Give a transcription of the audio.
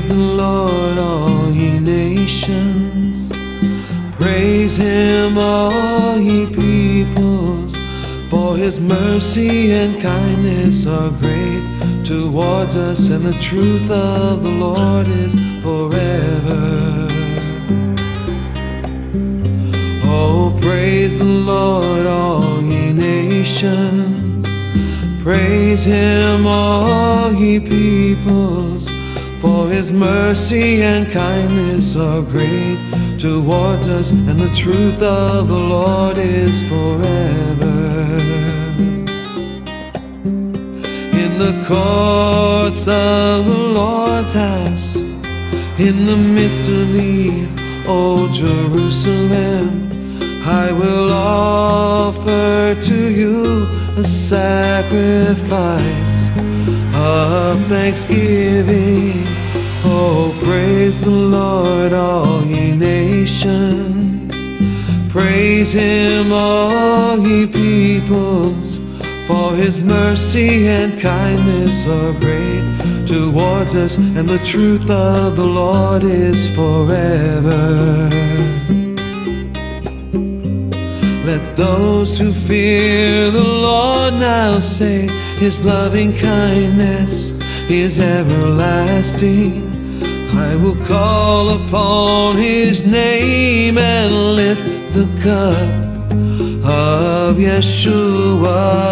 the Lord, all ye nations. Praise him, all ye peoples, for his mercy and kindness are great towards us, and the truth of the Lord is forever. Oh, praise the Lord, all ye nations. Praise him, all ye peoples, for his mercy and kindness are great towards us, and the truth of the Lord is forever. In the courts of the Lord's house, in the midst of thee, O Jerusalem, I will offer to you a sacrifice of thanksgiving. Oh, praise the Lord, all ye nations. Praise him, all ye peoples, for his mercy and kindness are great towards us, and the truth of the Lord is forever. Let those who fear the Lord now say, his loving kindness is everlasting. I will call upon his name and lift the cup of Yeshua